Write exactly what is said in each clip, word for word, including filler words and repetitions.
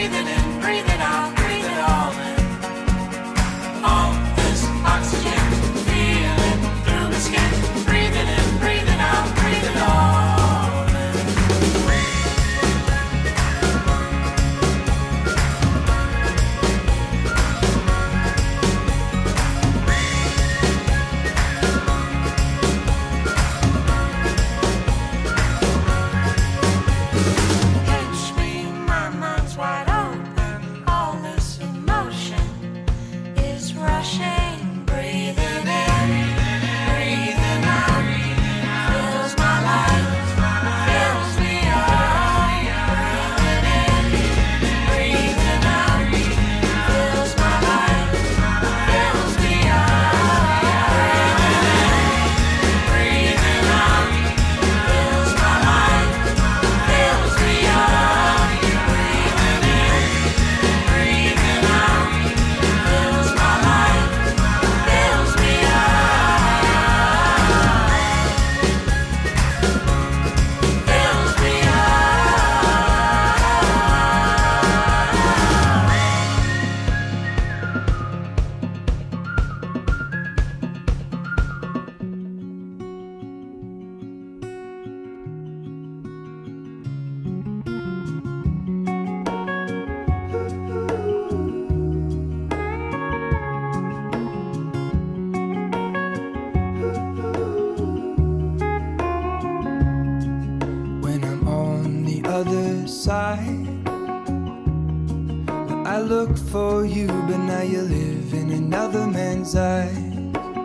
side. Well, I look for you, but now you live in another man's eyes.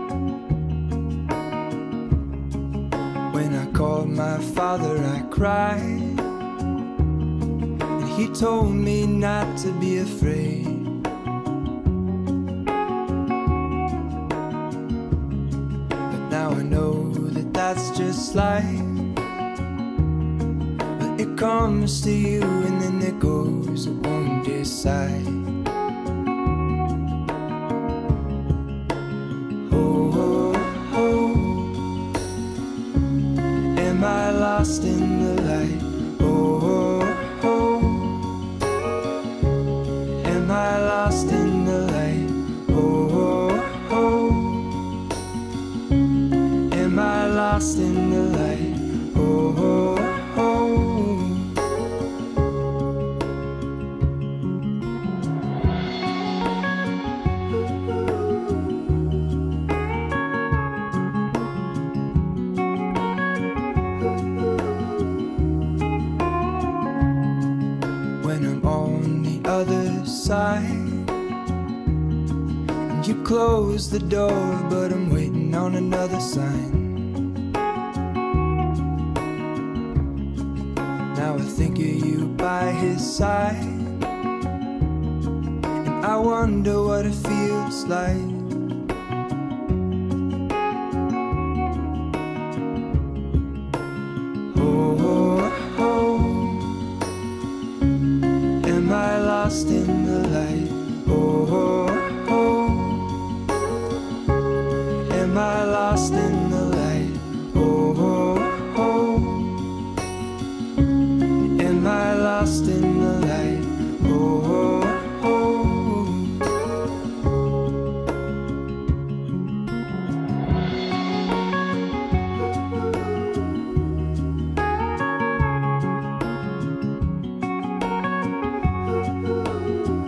When I called my father, I cried, and he told me not to be afraid. But now I know that that's just life. It comes to you and then it goes, it won't decide. Oh, oh, oh, am I lost in the light? Oh, oh, oh, am I lost in the light? Oh, oh, oh, am I lost in the light? Oh, oh, oh. When I'm on the other side and you close the door, but I'm waiting on another sign. Now I think of you by his side, and I wonder what it feels like. Am I lost in the light? Oh, oh, oh, am I lost in the light? Oh, oh, oh, am I lost in the light? Oh, oh, oh. Ooh.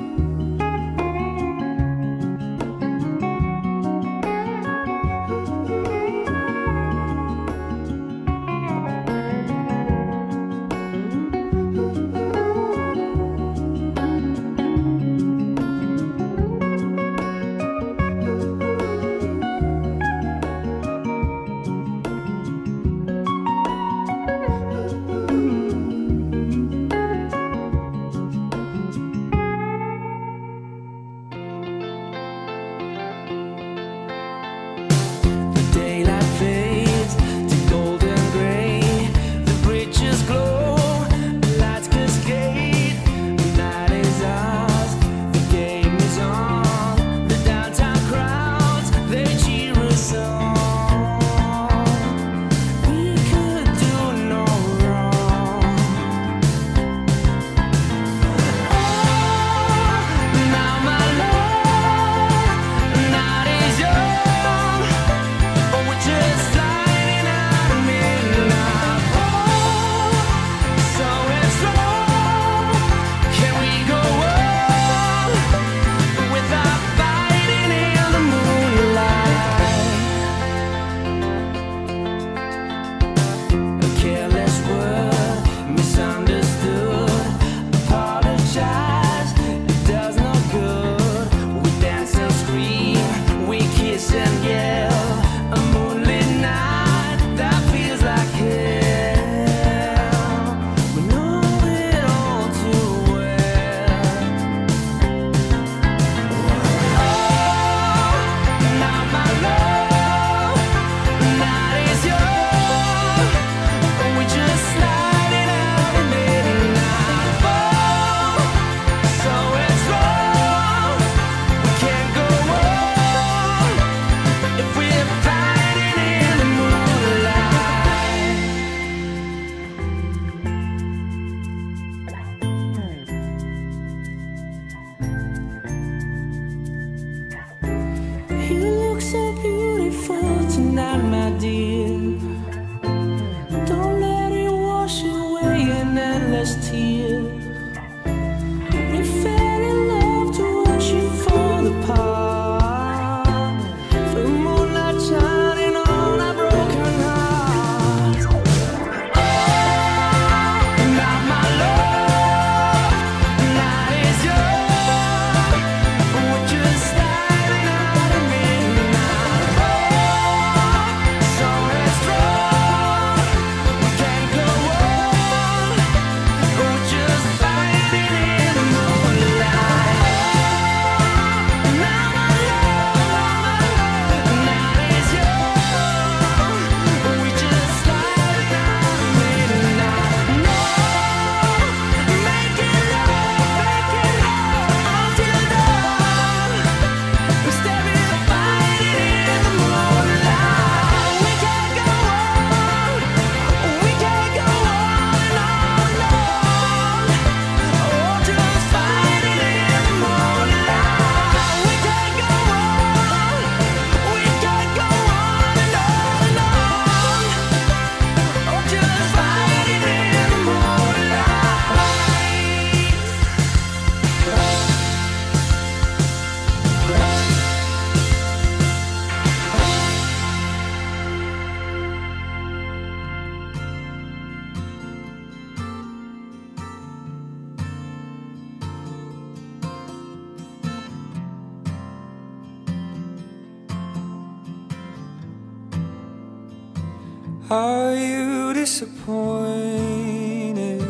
Are you disappointed?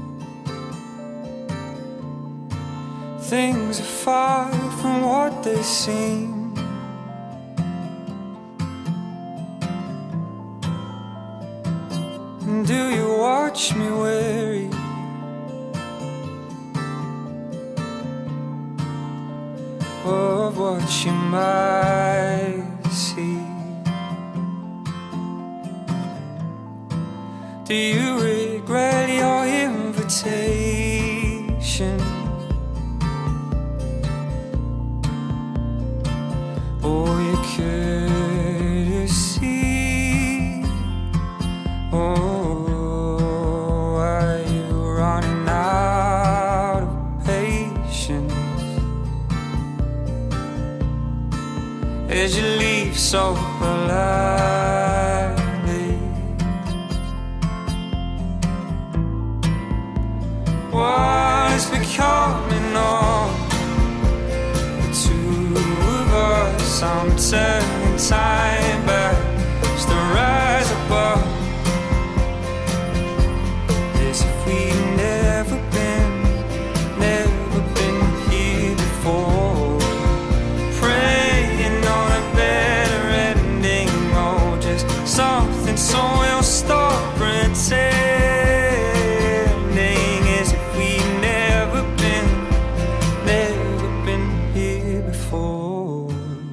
Things are far from what they seem. Do you watch me weary? Of what you might see? Do you regret your invitation? Or your courtesy? Oh, are you running out of patience as you leave so politely? What is becoming of the two of us? I'm turning time back just to rise above, as if we'd never been, never been here before. Praying on a better ending, or just something so we'll stop pretending, as if we'd never been, never been here before.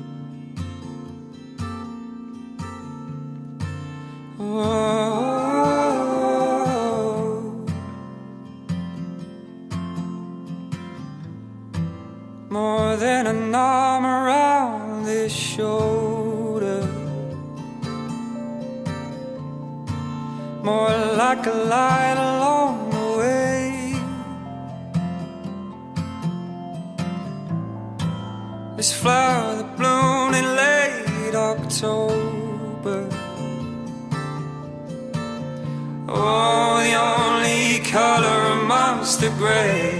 Oh, more than an arm around this shoulder, more like a light along the way. This flower that bloomed in late October. Oh, the only color amongst the gray.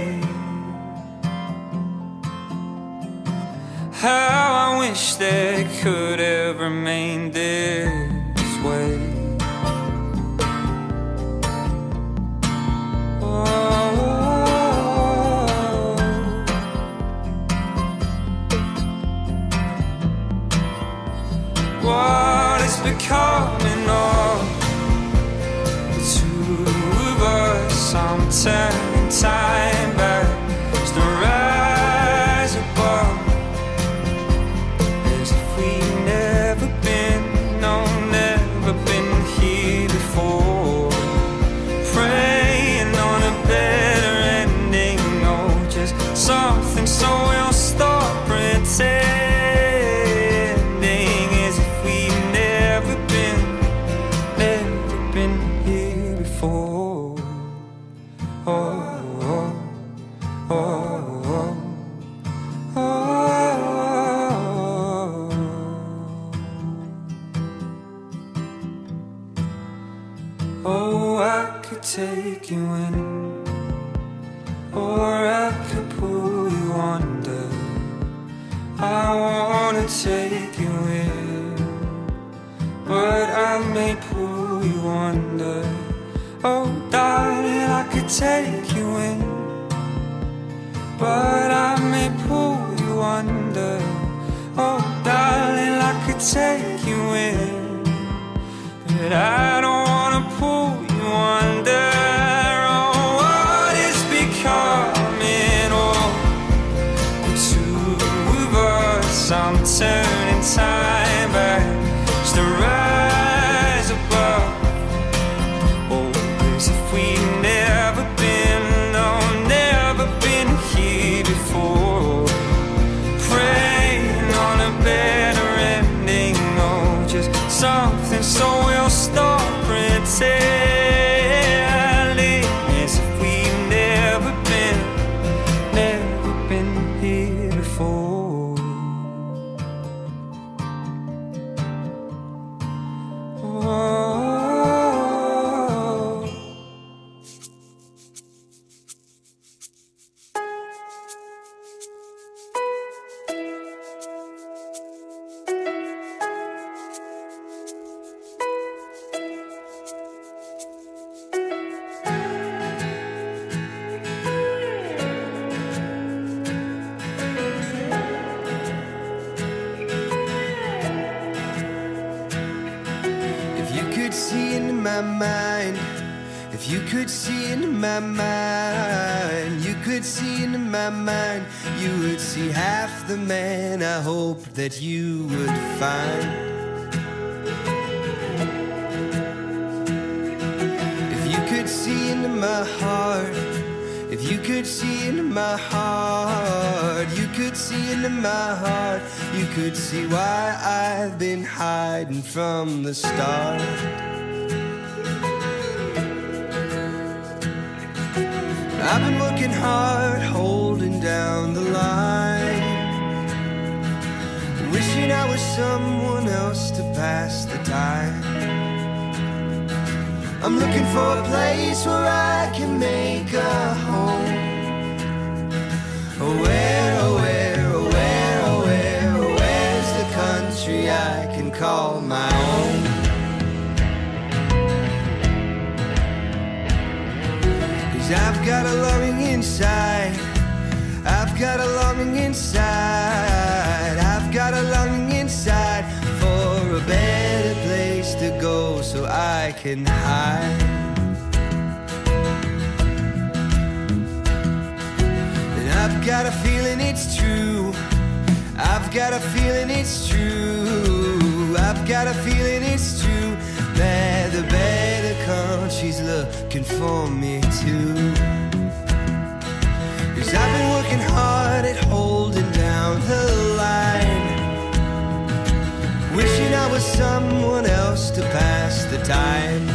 How I wish they could have remained this way. Oh, what is becoming of the two of us? I'm turning time back just to rise above, as if we've never been, no, never been here before. Praying on a better ending, or just something so we'll stop pretending, as if we've never been, never been here before. Oh, oh, oh, oh, oh. Oh, I could take you in, or I could pull you under. I wanna take you in, but I may pull you under. Oh, darling, I could take you in, but I may pull you under. Oh, darling, I could take you in, but I don't wanna pull you under. Oh, what is becoming of the two of us? I'm turning time back just to rise above. Oh, as if we've never been, no, never been here before. Praying on a better ending, oh, just something so we'll stop pretending, as if we've never been, never been here before. my mind, if you could see into my mind, you could see into my mind, you would see half the man I hope that you would find. If you could see into my heart, if you could see into my heart, you could see into my heart, you could see why I've been hiding from the start. I've been working hard, holding down the line, wishing I was someone else to pass the time. I'm looking for a place where I can make a home. Oh, where, oh, where, oh, where, oh, where, oh, where's the country I can call my own? Cause I've got a longing inside, I've got a longing inside, I've got a longing inside for a better place to go so I can hide. And I've got a feeling it's true, I've got a feeling it's true, I've got a feeling it's true, that the better country's looking for me too. Cause I've been working hard at holding down the line, wishing I was someone else to pass the time.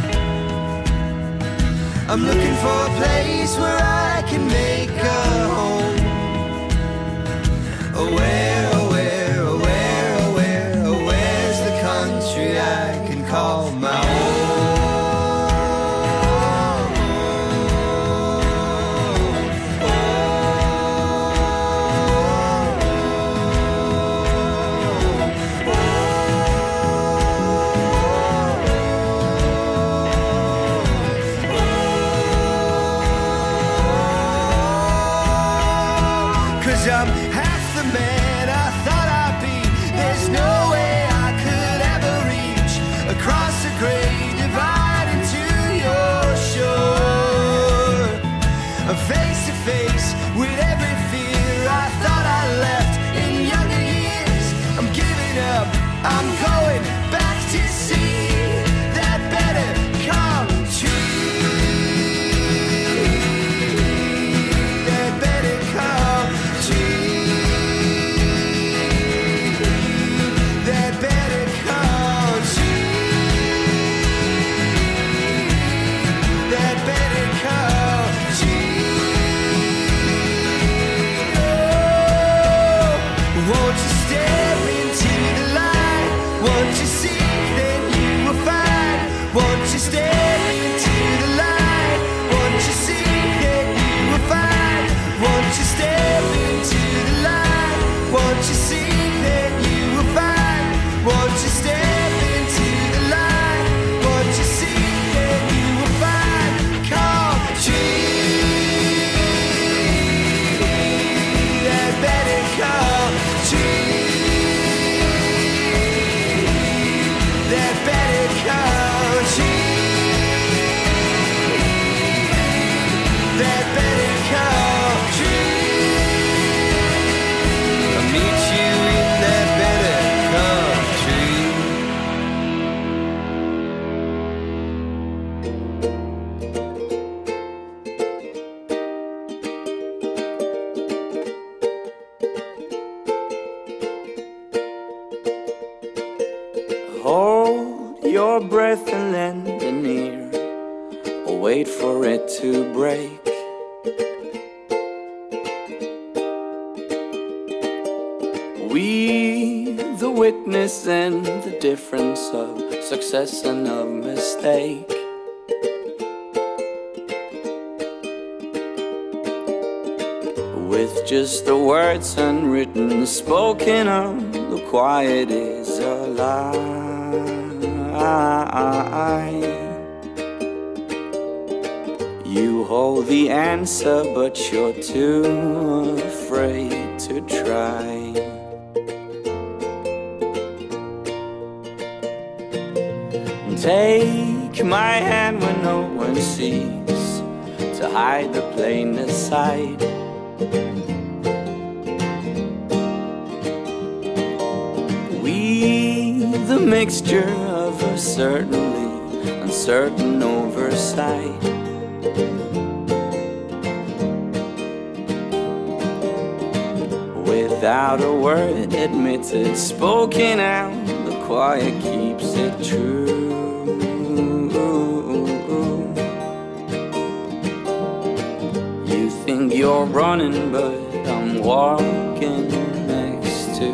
I'm looking for a place where I can make a home. Oh, where, oh, where, oh, where, oh, where, oh, where's the country I can call my own? Cause I'm half the man I thought I'd be. There's no way I could ever reach across the great divide into your shore. I'm face to face with every fear I thought I left in younger years. I'm giving up, I'm going back to see that better country. That better country. That better country. That better country. Oh, won't you step into the light? Won't you see, then you will find. Won't you step into the light? Won't you see, then you will find. Won't you step into the light? Won't you see, then you will find. Won't you step into the light? Won't you see, then you will find. Country, that better country. That better country. That better country. I'll meet you in that better country. Hold your breath and lend an ear, or wait for it to break. We, the witness and the difference of success and of mistake. With just the words unwritten, spoken of, the quiet is a lie. You hold the answer, but you're too afraid to try. Take take my hand when no one sees, to hide the plainness sight. We, the mixture of a certainly uncertain oversight. Without a word admitted, spoken out, the quiet keeps it true. You think you're running, but I'm walking next to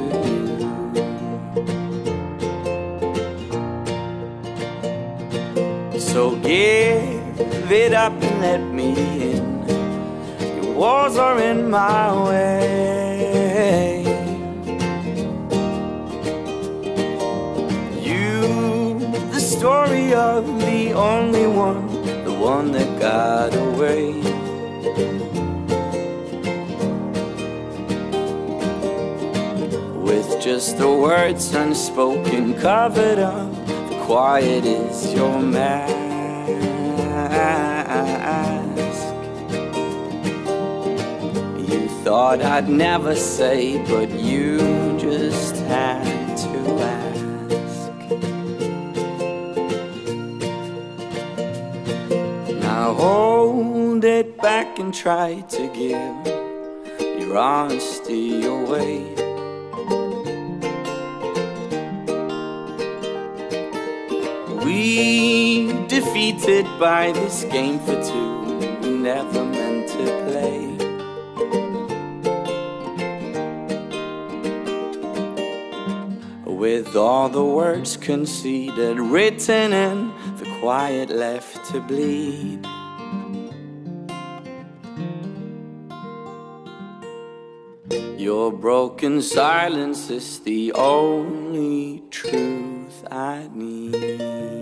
you. So give it up and let me in. Your walls are in my way. You, the story of the only one, the one that got away. With just the words unspoken covered up, the quiet is your mask. You thought I'd never say, but you just had to ask. Now hold it back and try to give your honesty away. We defeated by this game for two we never meant to play. With all the words conceded, written in, the quiet left to bleed. Your broken silence is the only truth I need.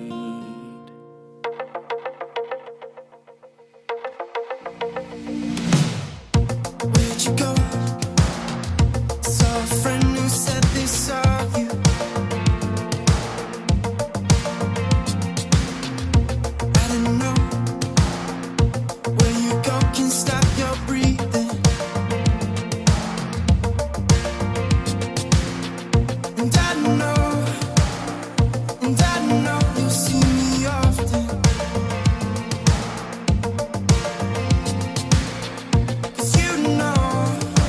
Where'd you go? Saw a friend who said they saw you. I don't know where you go can stop your breathing. And I know, and I know you see me often. 'Cause you know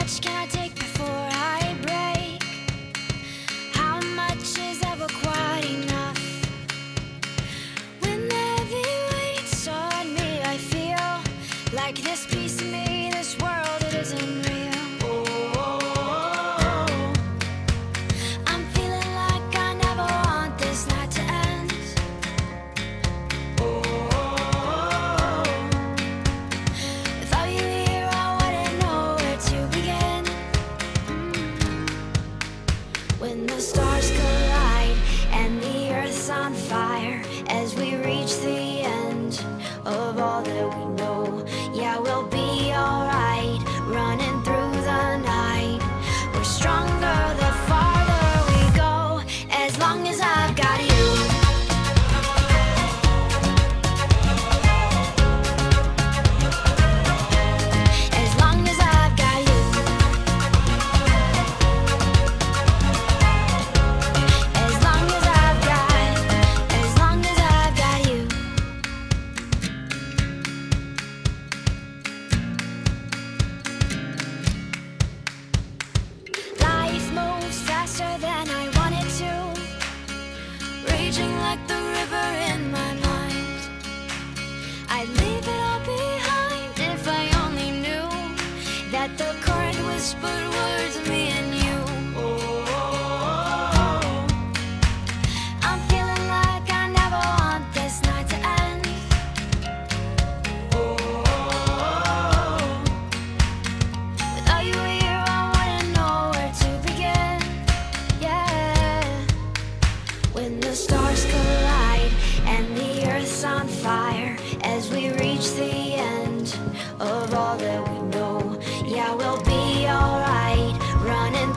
much can I take before I break? How much is ever quite enough? When the heavy weight's on me, I feel like this piece of me, this world, it isn't real. I'm feeling like I never want this night to end. Without you here, I wouldn't know where to begin. When the stars collide and the earth's on fire, as we reach the end of all that we know, yeah, we'll be alright, running through the night. We're stronger the farther we go, as long as I've got you. As long as I've got you. As long as I've got, as long as I've got you. Life moves faster than I want it to, raging like the river in my mind. I'd leave it all behind if I only knew that the current whispered words of me and you. I'm feeling like I never want this night to end. Without you here, I wouldn't know where to begin. Yeah. When the stars collide and the earth's on fire, as we reach the end of all that we know, yeah, we'll be alright, running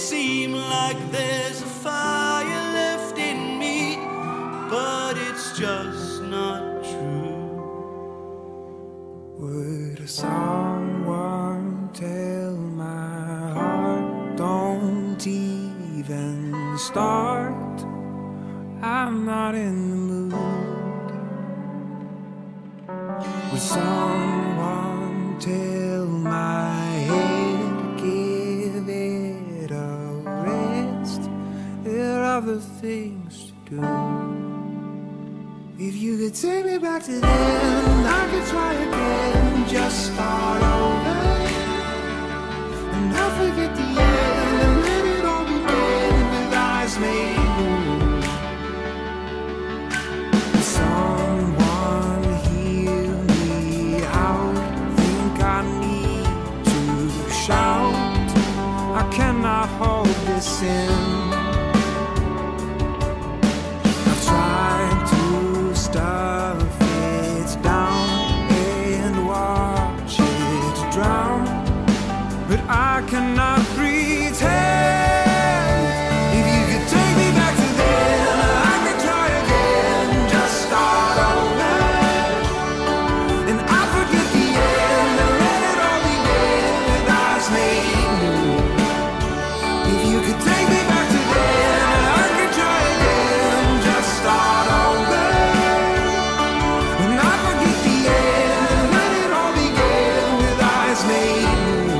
seem like there's a fire left in me, but it's just not true. Would someone tell my heart don't even start? I'm not in the mood. Would someone tell my head give it a rest? There are other things to do. If you could take me back to then, I could try again, just start over. And I'll forget the end and let it all begin with eyes made blue. Someone hear me out, think I need to shout. I cannot hold this in. I've tried to stuff it down and watch it drown, but I cannot pretend. If you could take me back to then, I could try again, just start over. And I forget the end and let it all begin with eyes made new. If you could take me back to then, I could try again, just start over. And I forget the end and let it all begin with eyes made new.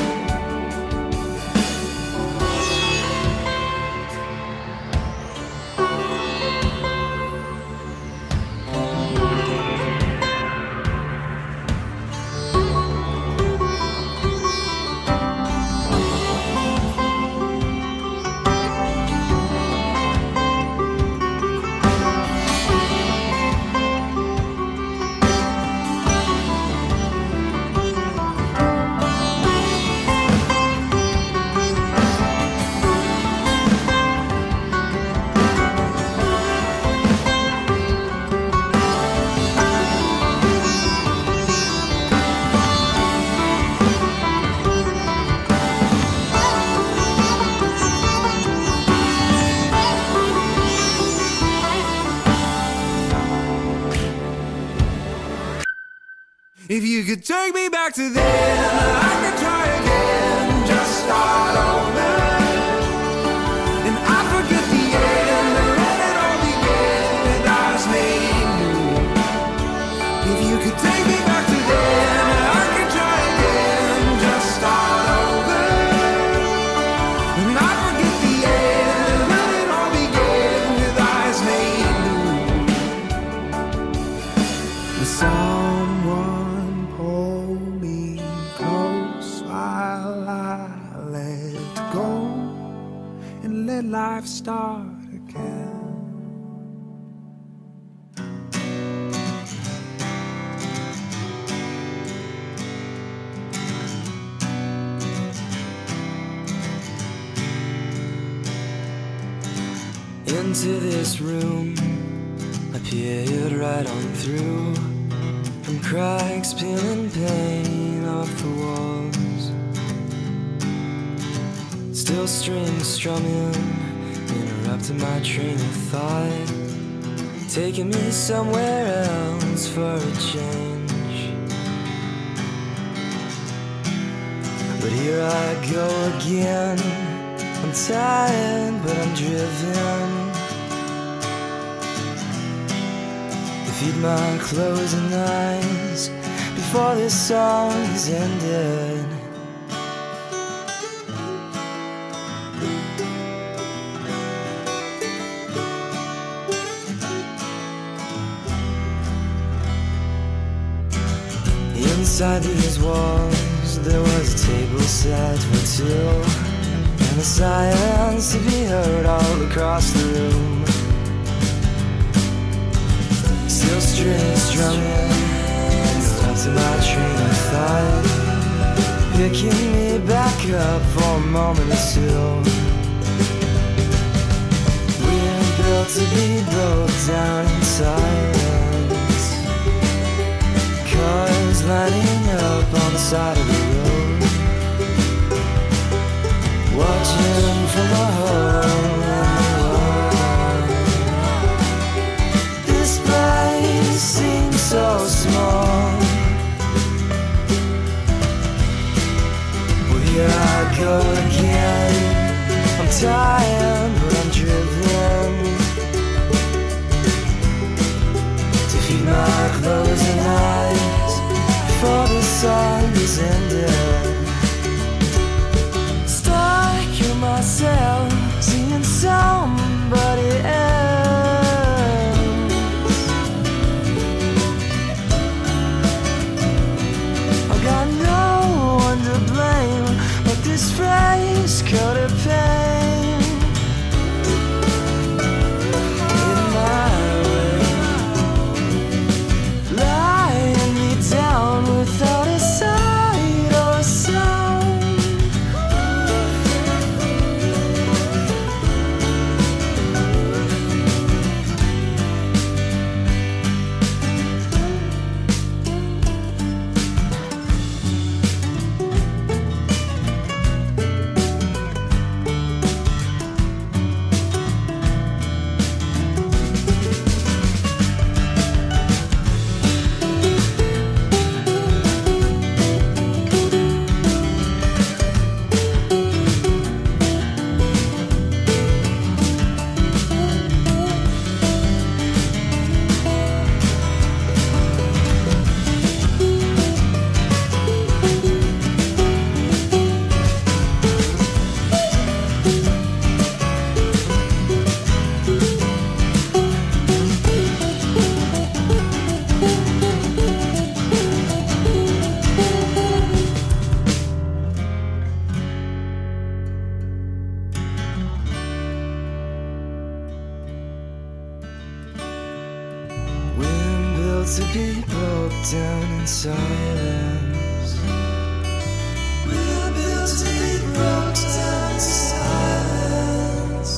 If you could take me back to then, I could try again, just start over. And I forget the end and let it all begin with eyes made new. If you could take me back to then, I could try again, just start over. And I forget the end and let it all begin with eyes made new. With someone pull me close while I let go and let life start again. Into this room, I peered right on through, from cracks peeling paint off the walls. Still strings strumming, interrupting my train of thought, taking me somewhere else for a change. But here I go again. I'm tired, but I'm driven. Feed my closing eyes before this song is ended. Inside these walls there was a table set for two, and a silence to be heard all across the room. Still strings strumming, interrupting my train of thought, picking me back up for a moment or two. We're built to be broke down in silence, cars lining up on the side of the road, watching from a hole in the wall. This place seems so small. Well, here I go again. I'm tired, but I'm driven to feed my closing eyes before the sun is ended. Stuck in myself, seeing somebody else. I got no one to blame, but this phrase could have pain in my way, lying me down without a sight or a sound. To be broke down in silence. We're built to be broke down in silence.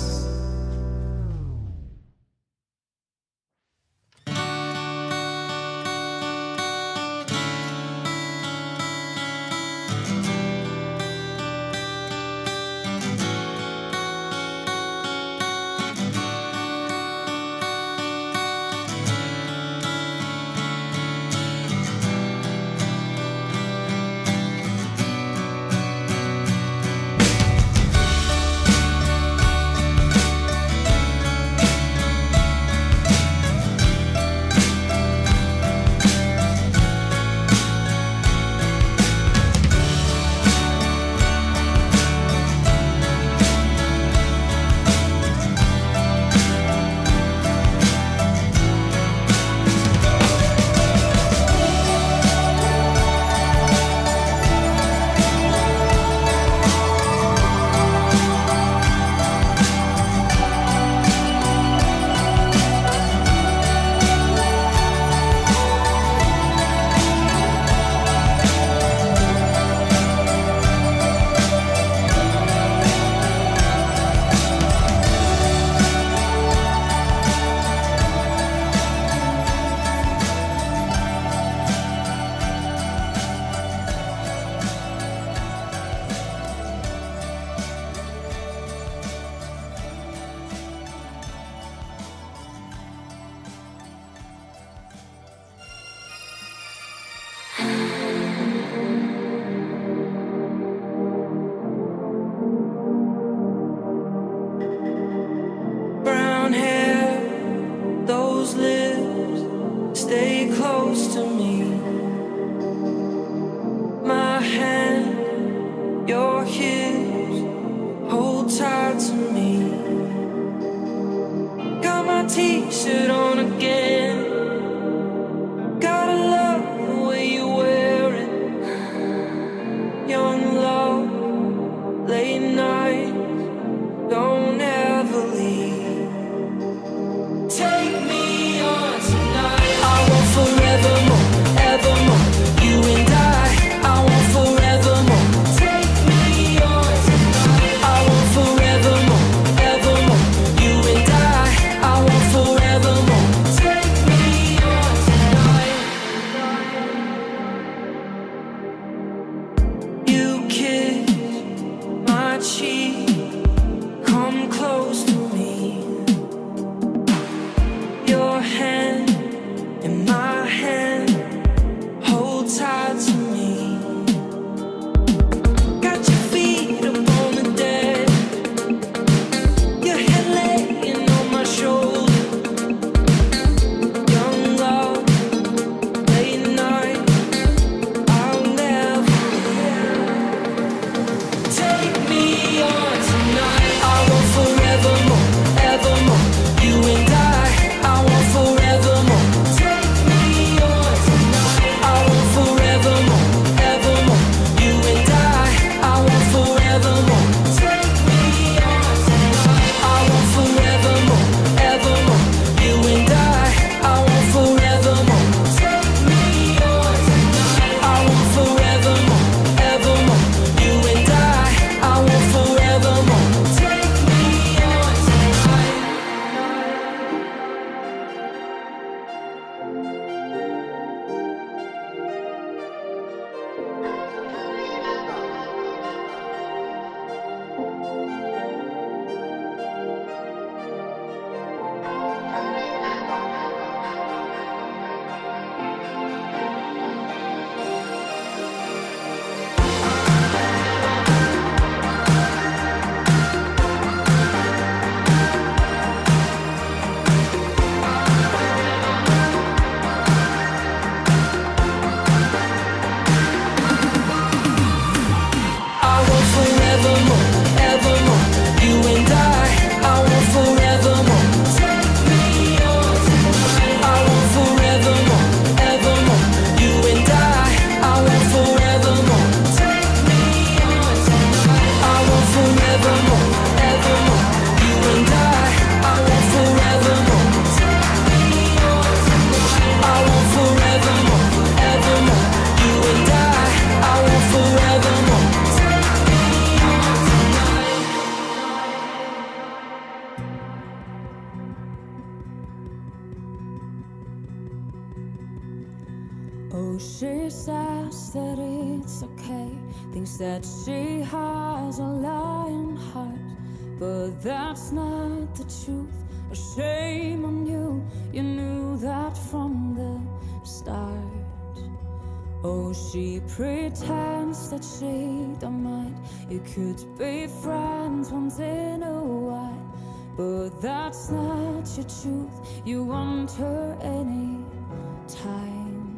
she says that it's okay, thinks that she has a lion heart, but that's not the truth. A shame on you, you knew that from the start. Oh, she pretends that she don't mind, you could be friends once in a while, but that's not your truth. You want her any time.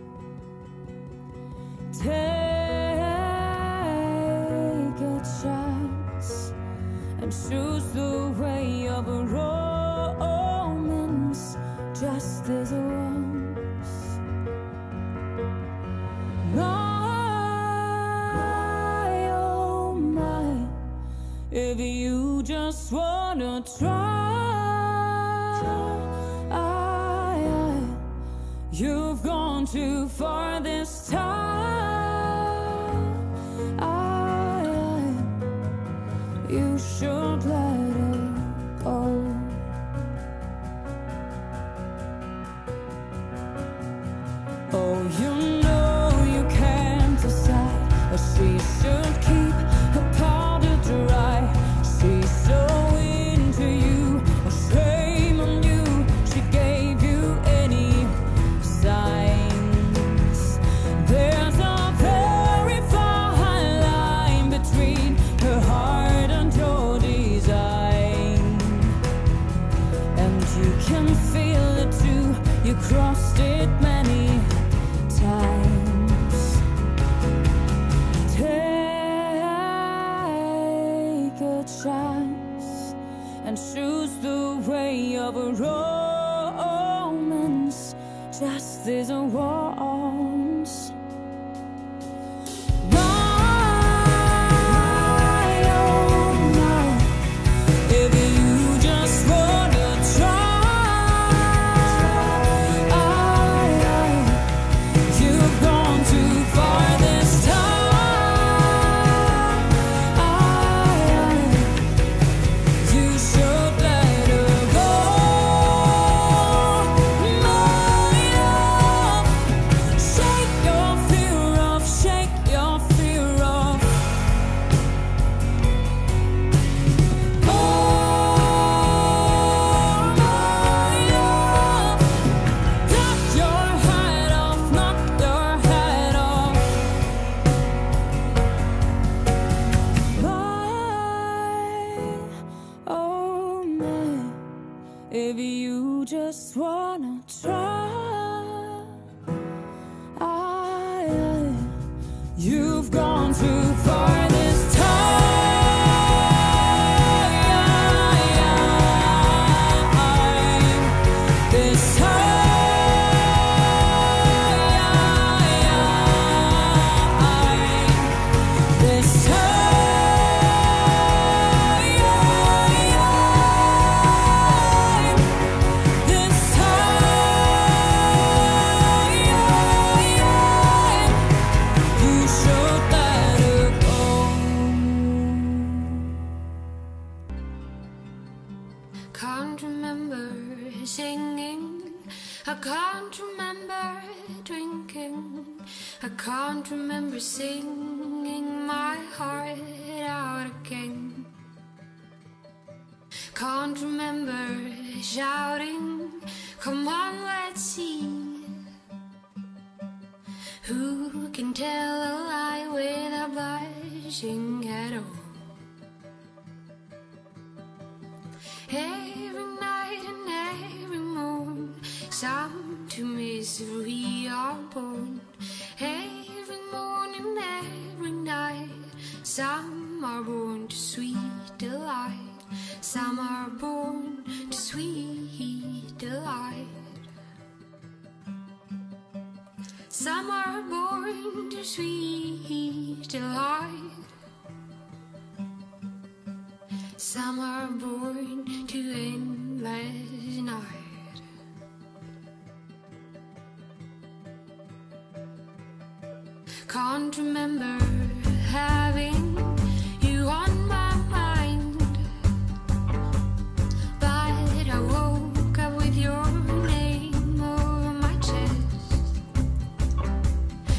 Take a chance and choose the way of a romance, just as once. My, oh my, if you just wanna try, I, I, you've gone too far this time. I, I, you should let it go. Oh, you know you can't decide, but she should keep her powder dry. She's so into you, a shame on you, she gave you any signs. There's a very fine line between her heart and your design, and you can feel it too, you crossed it many times. Take a chance and choose the way of a romance, just as once. My, oh my, if you just wanna try, I, I, you've gone too far this time. I, I, you should let her go. My love, shake your fear off, shake your fear off. Oh, my love, knock your head off, knock your head off. My, oh my, if you just wanna try, I, I, you've gone too far this time. This time. This time, this time, you should let her go. Can't remember singing, I can't remember drinking, I can't remember singing my heart out again. Can't remember shouting, come on, let's see who can tell a lie without blushing at all. Every night and every morn, some to misery are born. Every morning, every night, some are born to sweet delight. Some are born to sweet delight. Some are born to sweet delight. Some are born to endless night. Can't remember having you on my mind, but I woke up with your name over my chest.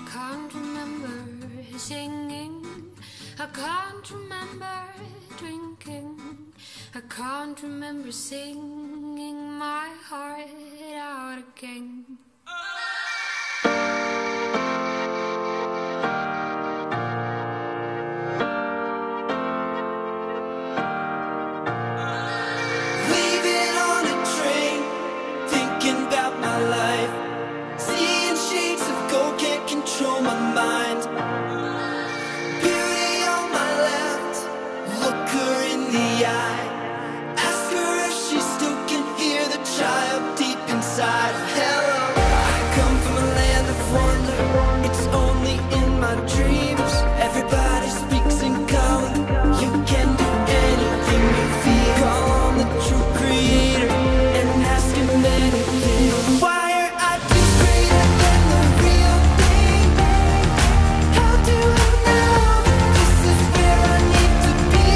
can't remember singing. I can't remember drinking. I can't remember singing my heart out again. Leaving on a train, thinking about my life. Seeing shades of gold, can't control my mind. Beauty on my left, look her in the eye. Ask her if she still can hear the child deep inside. Hello, I come from a land of wonder. It's only in my dreams. Everybody speaks in color. You can do anything you feel. Call on the true creator and ask him anything. Why are I just greater than the real thing? How do I know this is where I need to be?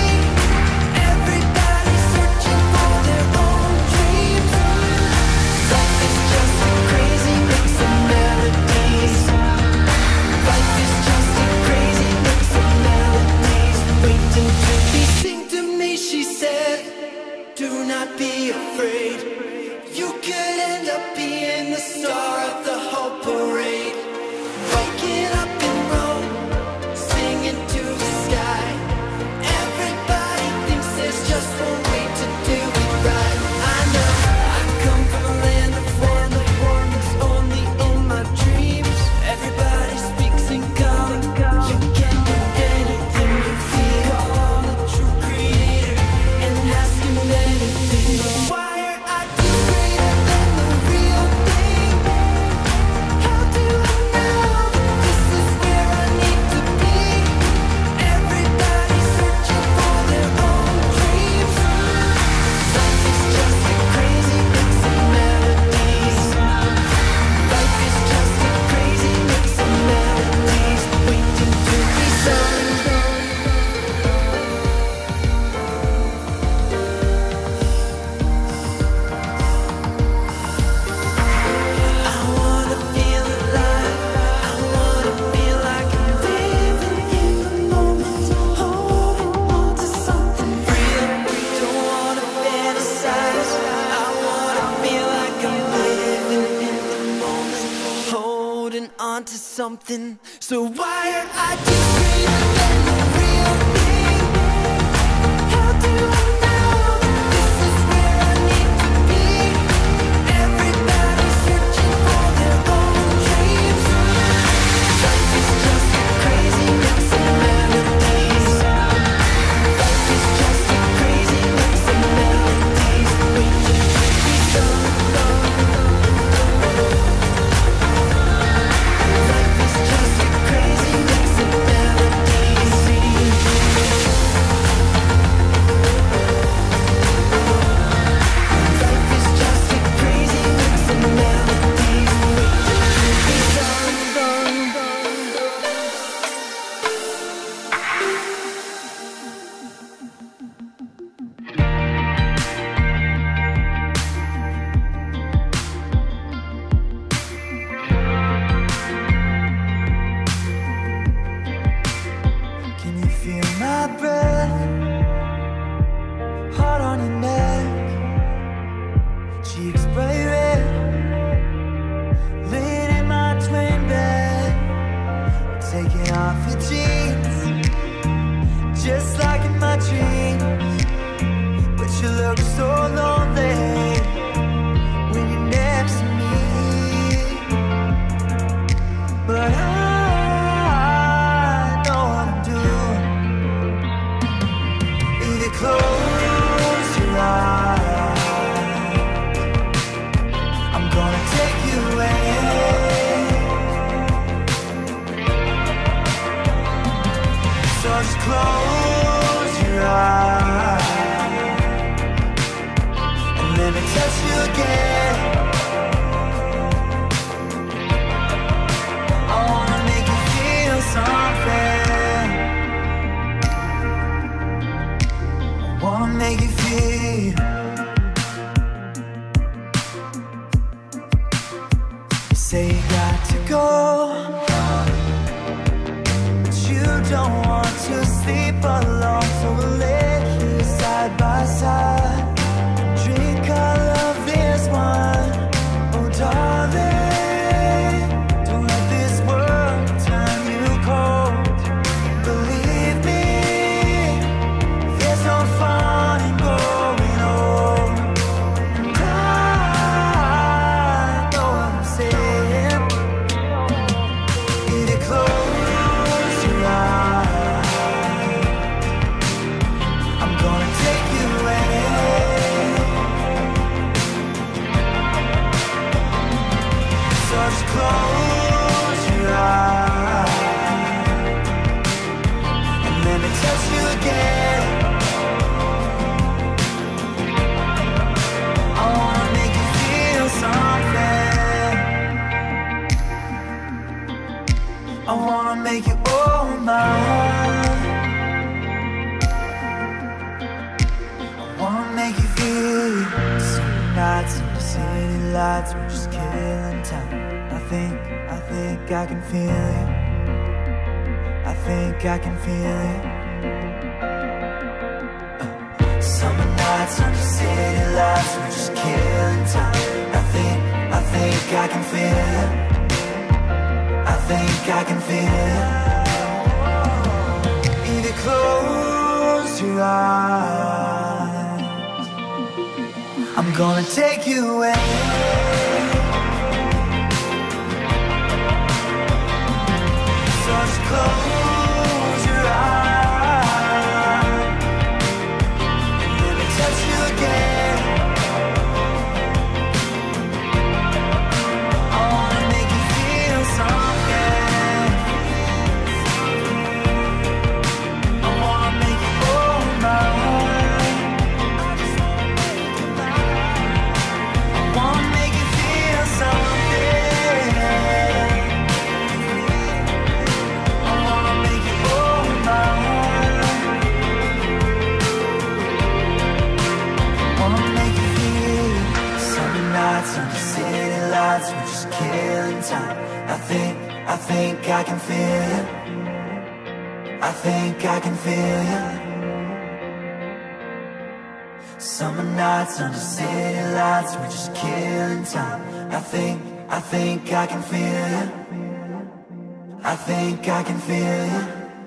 Everybody's searching for their own dreams. Life is just a crazy mix of melodies. Life is just a crazy mix of melodies, waiting to be sing to me. She said, do not be afraid. You could end up being the star of the whole parade. Waking up in Rome, singing to the sky. Everybody thinks there's just one way to do it right. I know I come from a land of wonder. It's only in my dreams. Everybody speaks in color. You can do anything you feel. Call on the true creator and ask him anything. Why are I just greater than the real thing? How do I know this is where I need to be? Everybody's searching for their own dreams. Life is just a crazy mix of melodies. Life is just a crazy mix of melodies, waiting to be sung. I wanna feel alive. I wanna feel like I'm living in the moment, holding on to something real. Don't wanna fantasize. I wanna feel like I'm living in the moment, holding on to something. So why are I just greater than the real thing? How do I know this is where I need to be? Everybody's searching for their own dreams. Life is just a crazy mix of melodies. Life is just a crazy mix of melodies, waiting to be sung. Life is just a crazy mix of melodies. Life is just a crazy mix of melodies, waiting to be sung. Can you feel my breath? Heart on your neck, cheeks bright red, laying in my twin bed, taking off your jeans, just like in my dreams. But you look so lonely when you're next to me. But I know what I'm doing. Either close your eyes, I'm gonna take you away. So just close your eyes and let me touch you again. I wanna make you feel something. I wanna make you feel. You say you got to go, don't want to sleep alone, so we'll lay here side by side. Drink all of this wine, oh darling. Don't let this world turn you cold. Believe me, there's no fun in going home. And I know what I'm saying. If you close your eyes, I'm gonna take you away. So just close your eyes and let me touch you again. I wanna make you feel something. I wanna make you all mine. I wanna make you feel it. Some nights under city lights, we're just killing time. I think, I think I can feel it. I think I can feel it. Uh, Summer nights under city lights, we're just killing time. I think, I think I can feel it. I think I can feel it. If you close your eyes, I'm gonna take you away. So just close your eyes and let me touch you again. I wanna make you feel something. I wanna make you all mine. I wanna make you feel something. I wanna make you all mine. Wanna make you feel it. Summer nights under city lights, we're just killing time. I think, I think I can feel it. I think I can feel it. Summer nights under city lights, we're just killing time. I think, I think I can feel it. I think I can feel it.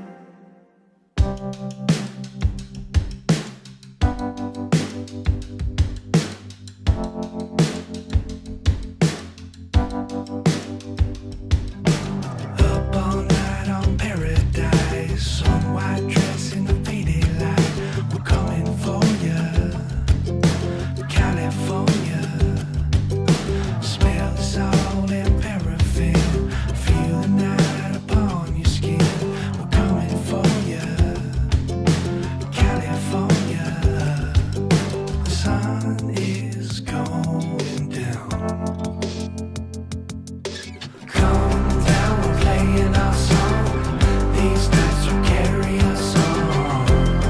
Up all night on paradise, some white dress in the faded light. We're coming for you, California. Smell the salt and paraffin. Feel the night upon your skin. We're coming for you, California. The sun is going down. Come down, we're playing our song. These nights will carry us on.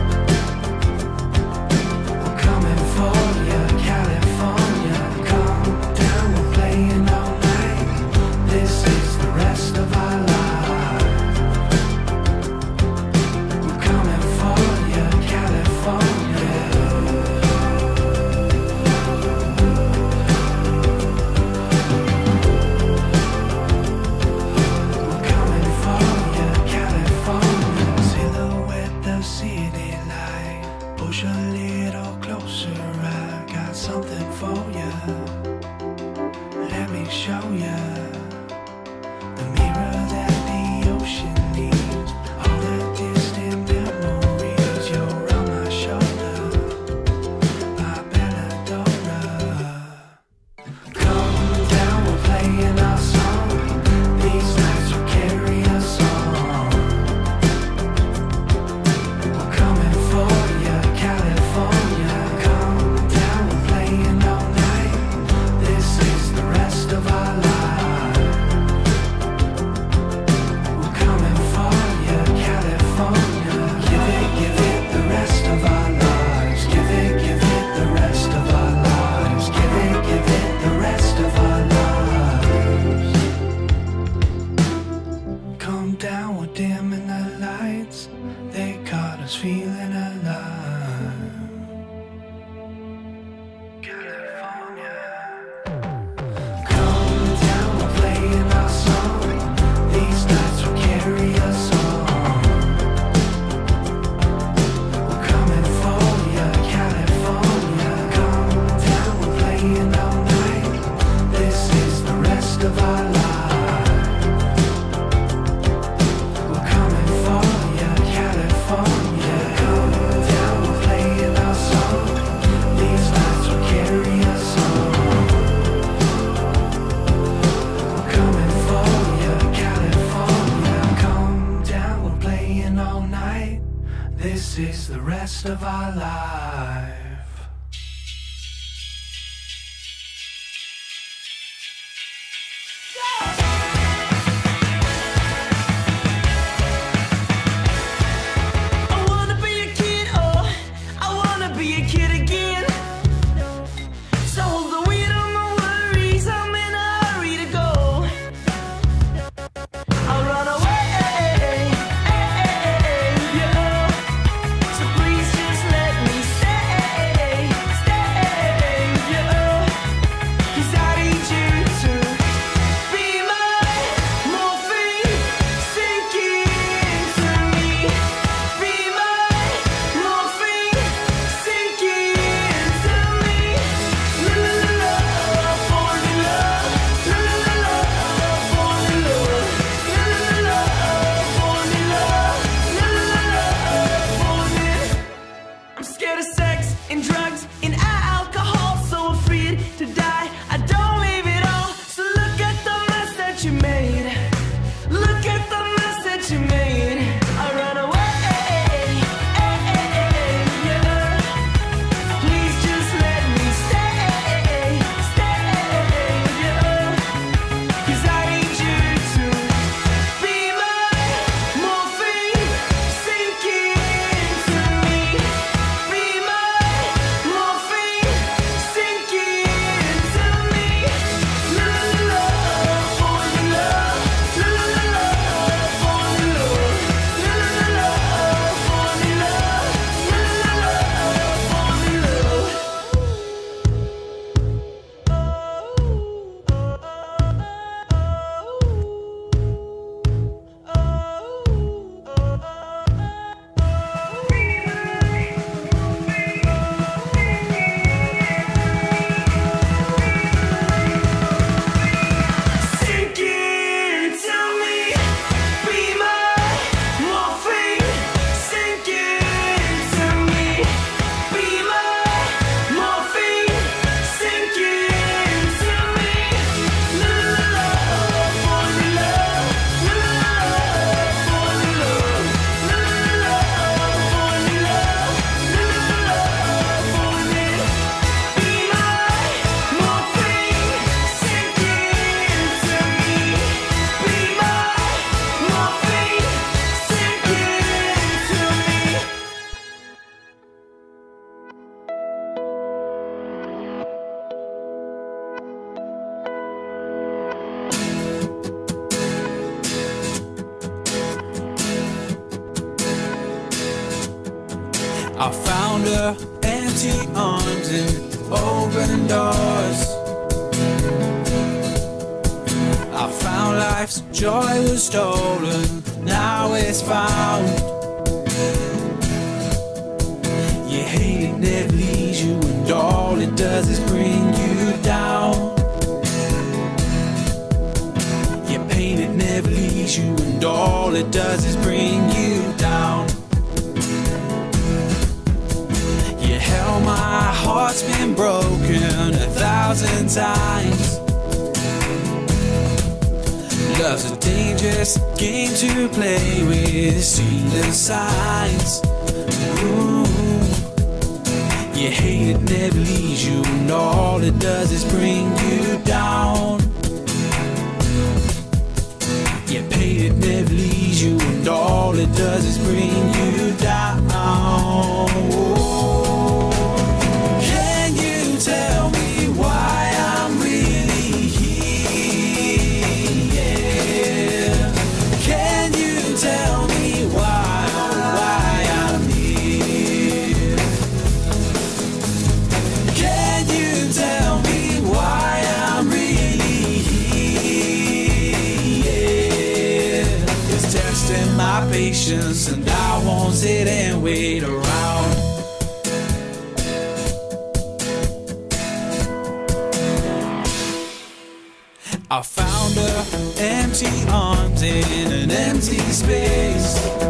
We're coming for you, California. Come down, we're playing all night. This is the rest of our lives. We're coming for you, California. We're coming for you, California. Silhouette of city light. Push a little closer. I got something for you. Let me show you the mirror that the ocean needs. All the distant memories. You're on my shoulder, my Belladonna. Come down, we're playing our song. These nights will carry us on. We're coming for you, California. Come down, we're playing all night. This is the rest of our lives. We're coming for you, California. Give it, give it the rest of our lives. Give it, give it the rest of our lives. Give it, give it the rest of our lives. Come down, we're dimming the lights. This is the rest of our life. I wanna be a kid, oh, I wanna be a kid again. So the weight of my worries, I'm in a hurry to go. I'll run away, yeah. So please just let me stay, stay, yeah. 'Cause I need you to be my morphine, sink into me. Be my morphine, sink into me. La la la la, fall in love. La la la la, fall in love. La la la la, fall in love. La la la la, fall in. I'm scared of sex and drugs and alcohol, so afraid to die. I don't leave it all. So look at the mess that you made. Look at the mess that you made. I run away, yeah. Please just let me stay, stay, yeah. 'Cause I need you to be my morphine, sink into me. Be my morphine, sink into me. La la la la, fall in love. La la la la, fall in love. La la la la, fall in love. La la la la, fall in love. Sink into me, be my morphine. Sink into me, be my morphine. Sink into me. La la la la, fall in love. La la la la, fall in love. La la la la, fall in love. La la la la, fall in. Be my morphine, sink into me. Be my morphine, sink into me. I found her empty arms and open doors. I found life's joy was stolen, now it's found. You hate it never leaves you, and all it does is bring you down. Your pain it never leaves you, and all it does is bring you down. You held my heart's been broken a thousand times. Love's a dangerous game to play with, see the signs. Ooh. You hate it never leaves you, and all it does is bring you down. Your pain it never leaves you, and all it does is bring you down. Can you tell me why I'm really here? Can you tell me why, why I'm here? Can you tell me why I'm really here? It's testing my patience, and I won't sit and wait around. I found her empty arms in an empty space.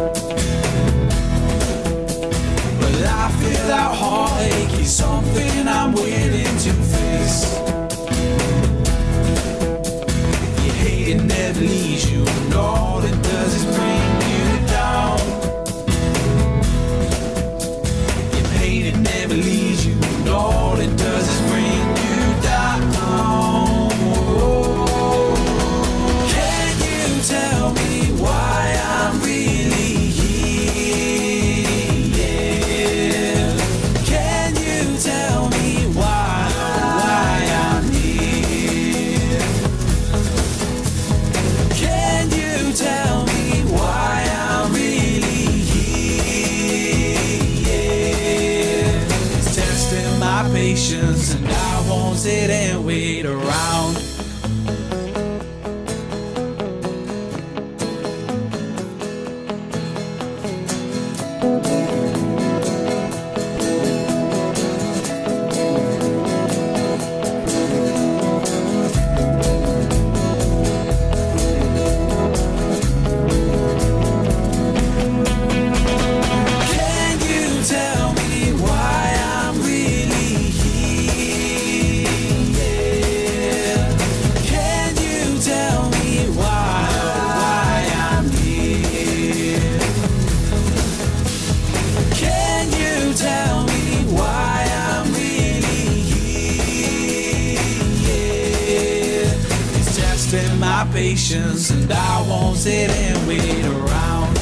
But life without heartache is something I'm willing to face. You hate it never leaves you, and all it does is bring you down. sit and wait around. Patience, and I won't sit and wait around.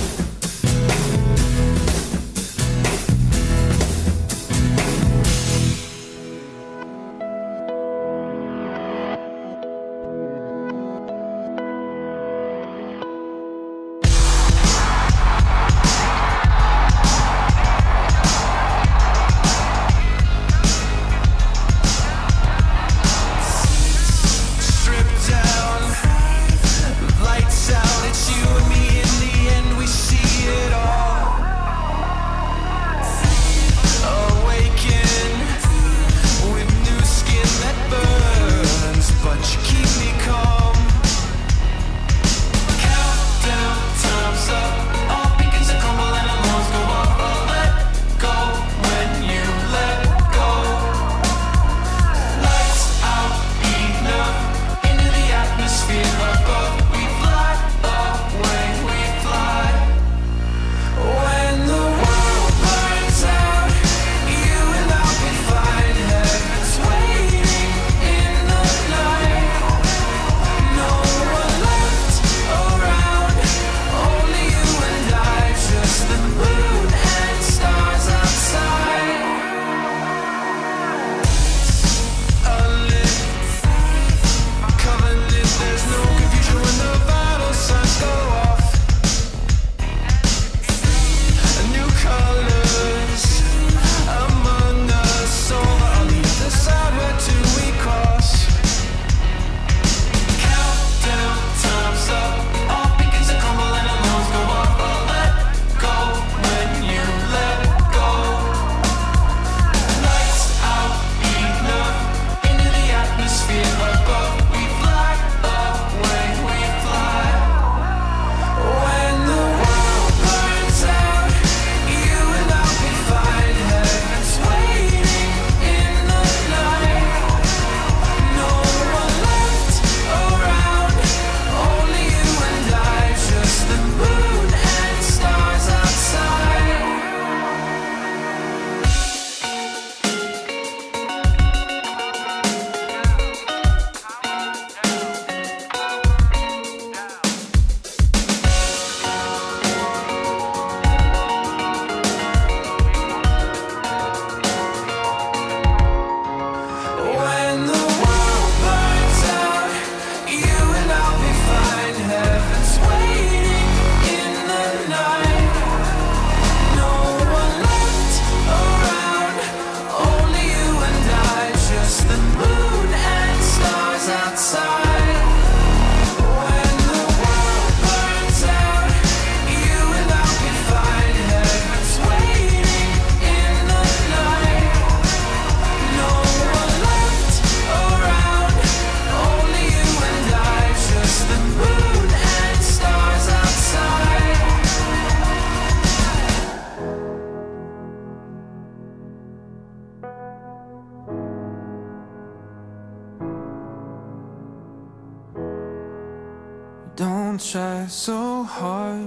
Don't try so hard.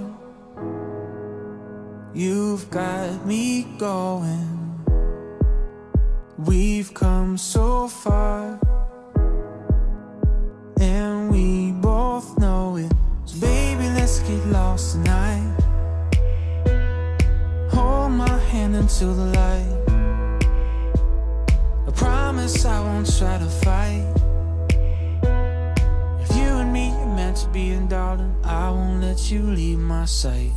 You've got me going. We've come so far, and we both know it. So baby, let's get lost tonight. Hold my hand until the light. I promise I won't try to fight. To be, and darling, I won't let you leave my sight.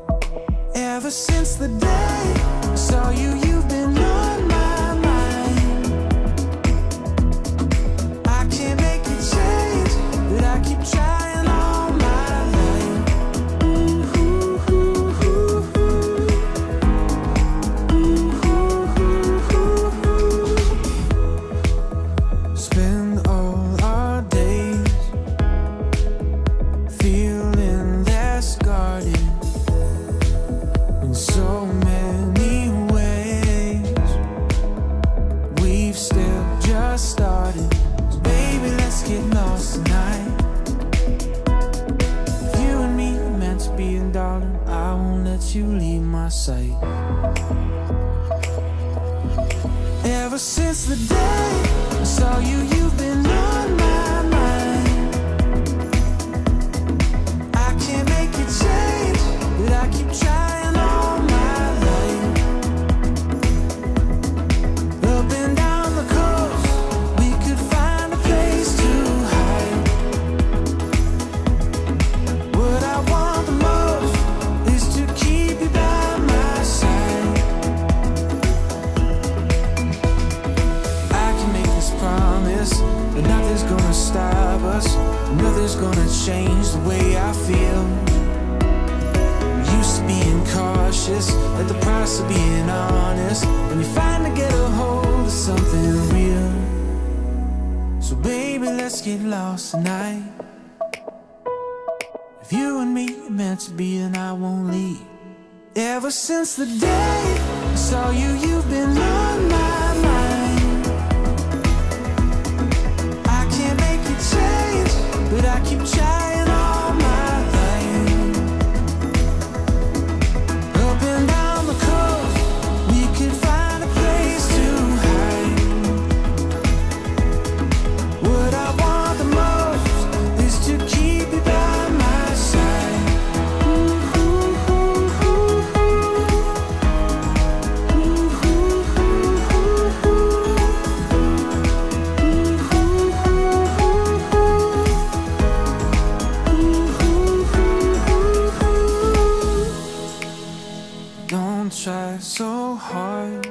Ever since the day I saw you, you've been on my mind. just the way I feel. I'm used to being cautious at the price of being honest. When you finally get a hold of something real. So baby, let's get lost tonight. If you and me are meant to be, then I won't leave. Ever since the day I saw you, you've been on my mind. I can't make you change, but I keep trying all my life. Up and down the coast, we could find a place to hide. What I want the most is to keep you by my side. Don't try so hard.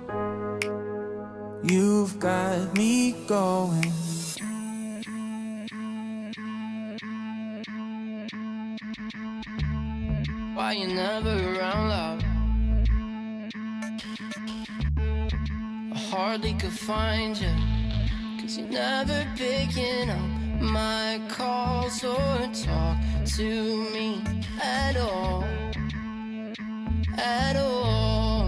You've got me going. Why you never around, love? I hardly could find you, cause you're never picking up my calls or talk to me at all, at all.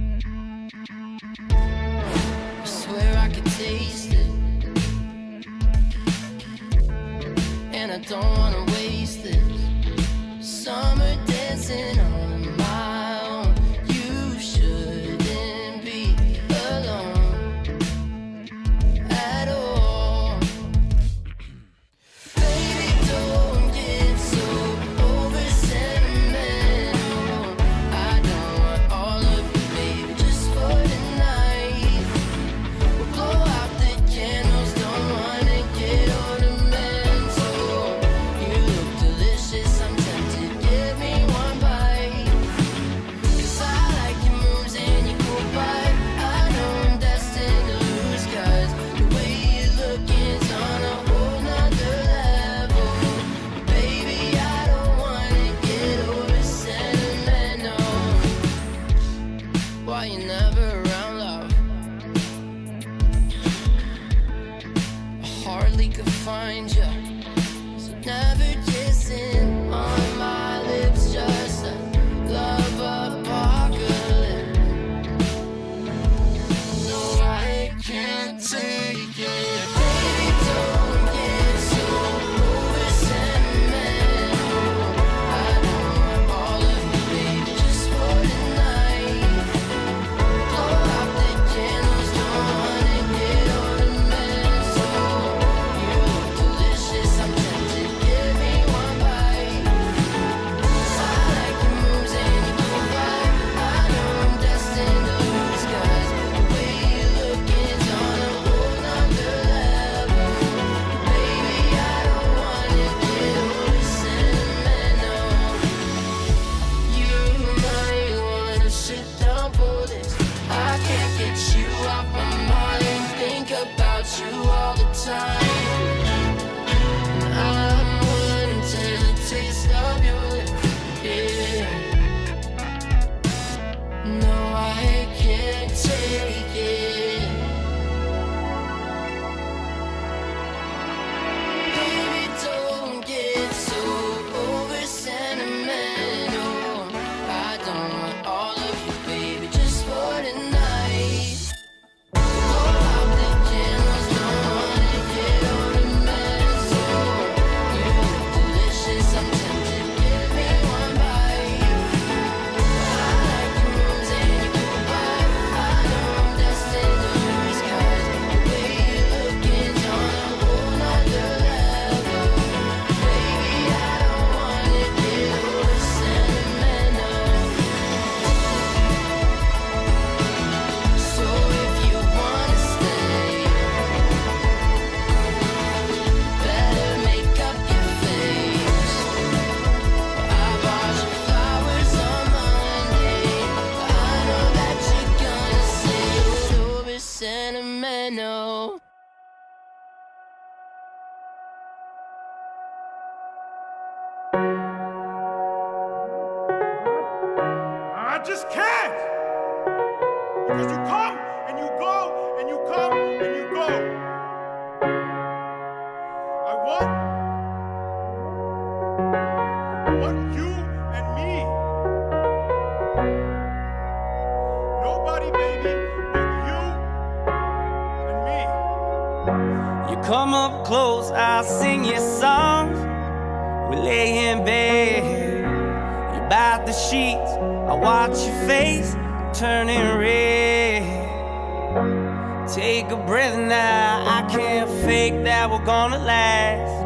I swear I could taste it, and I don't wanna waste this summer dancing on my own. You shouldn't be alone at all. Baby, don't get so over sentimental. I don't want all of you, baby, just for tonight. We'll blow out the candles, don't wanna get ornamental. You look delicious, I'm tempted, give me one bite. just can't. Because you come and you go and you come and you go. I want, I want you and me. Nobody, baby, but you and me. You come up close, I'll sing you songs. We lay in bed, you bite the sheets. I watch your face turning red. Take a breath now, I can't fake that we're gonna last.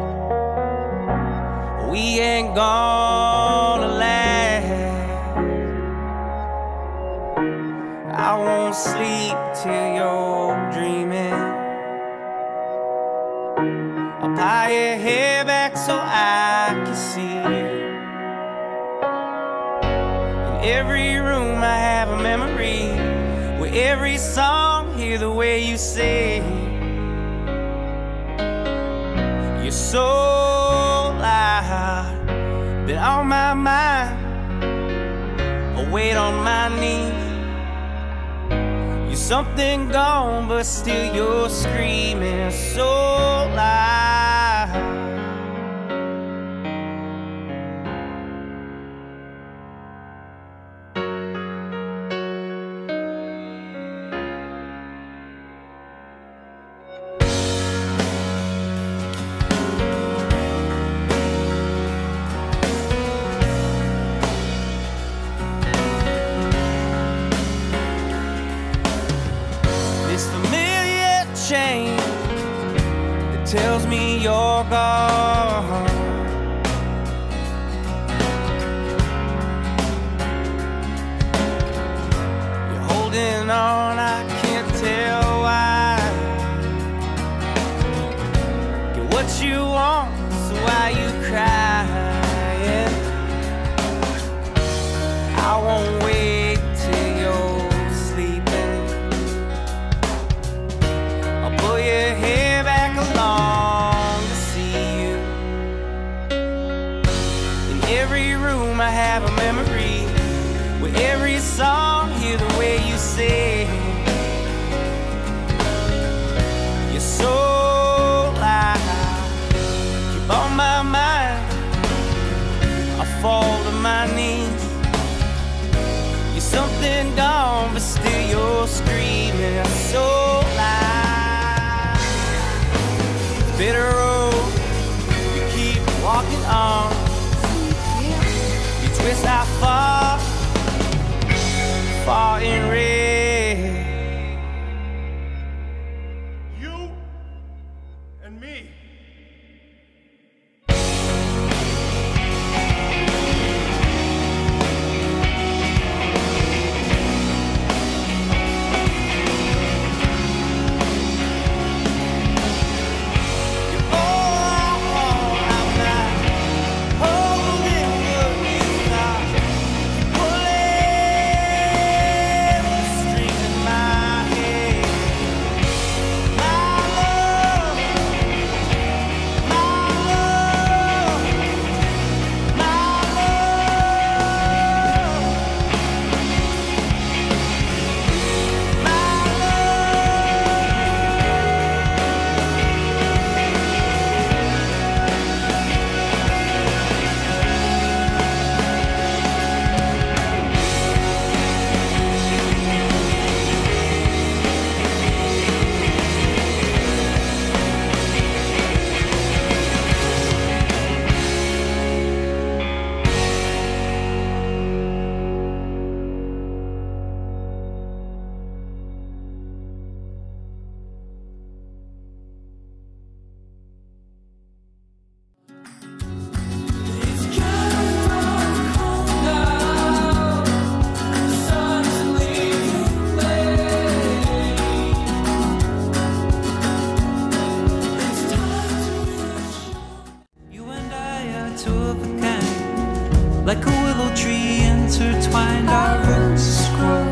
We ain't gonna last. I won't sleep till you're dreaming. I'll tie your hair back so I can see you. In every room I have a memory, where every song hear the way you sing. You're so loud, been on my mind, I wait on my knees. You're something gone, but still you're screaming so loud. That tells me you're gone. You're holding on, I can't tell why. Get what you want, so why you crying? I won't wait till you're sleeping. Pull your hair back along to see you. In every room I have a memory, where every song hear the way you sing. You're so loud, keep on my mind, I fall to my knees. You're something gone, but still you're screaming so loud. Bitter road, you keep walking on. You twist out far, far in red. You and me. Like a willow tree intertwined, our roots grow